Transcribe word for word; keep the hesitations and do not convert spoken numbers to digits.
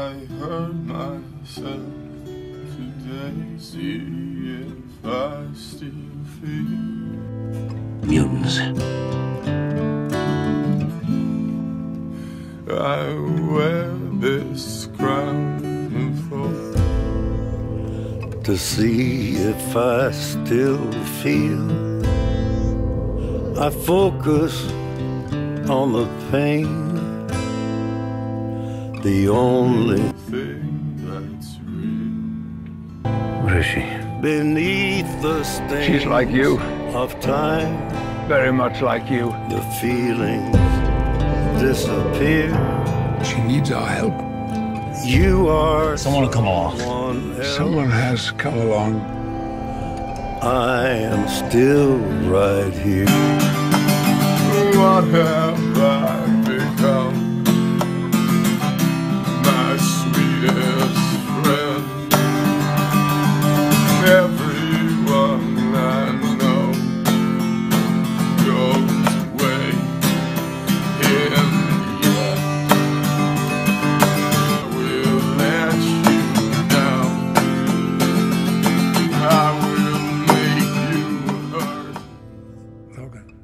I hurt myself today. See if I still feel. Mutants. I wear this crown for to see if I still feel. I focus on the pain, the only thing that's real. What is she? beneath the stain. She's like you. Of time, Very much like you. the feelings disappear. She needs our help. You are Someone will come along. someone else. Someone has come along. I am still right here. What have I become? My sweetest friend. Everyone I know goes away in the end. I will let you down. I will make you hurt. Logan.